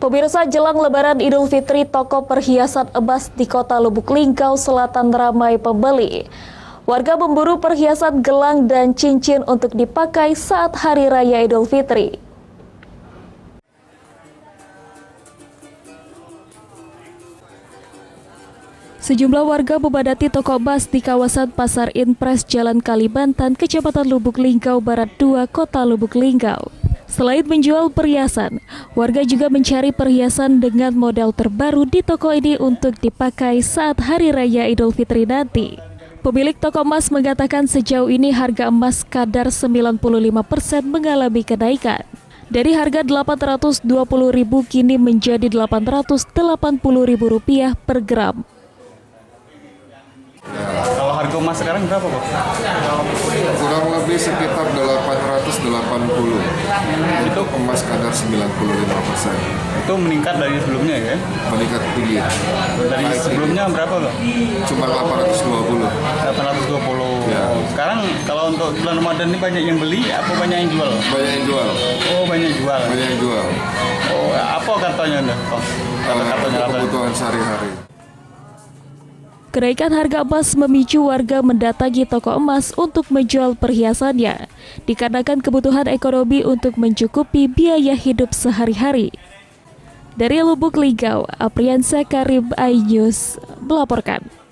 Pemirsa, jelang Lebaran Idul Fitri, toko perhiasan emas di kota Lubuk Linggau Selatan ramai pembeli. Warga memburu perhiasan gelang dan cincin untuk dipakai saat Hari Raya Idul Fitri. Sejumlah warga memadati toko emas di kawasan Pasar Inpres Jalan Kalimantan, Kecamatan Lubuk Linggau Barat 2, Kota Lubuk Linggau. Selain menjual perhiasan, warga juga mencari perhiasan dengan model terbaru di toko ini untuk dipakai saat Hari Raya Idul Fitri nanti. Pemilik toko emas mengatakan sejauh ini harga emas kadar 95% mengalami kenaikan. Dari harga Rp820.000 kini menjadi Rp880.000 per gram. Kalau harga emas sekarang berapa, Pak? Kurang lebih sekitar 880. Itu emas kadar 95%. Itu meningkat dari sebelumnya ya? Meningkat tinggi. Dari sebelumnya berapa, Pak? Cuma 820. 820. Ya. Sekarang kalau untuk bulan Ramadan ini banyak yang beli, apa banyak yang jual? Banyak yang jual. Oh, banyak jual. Banyak yang jual. Oh, apa katanya Anda, Pak? Untuk kebutuhan sehari-hari. Kenaikan harga emas memicu warga mendatangi toko emas untuk menjual perhiasannya, dikarenakan kebutuhan ekonomi untuk mencukupi biaya hidup sehari-hari. Dari Lubuk Linggau, Apriansa Karim, iNews melaporkan.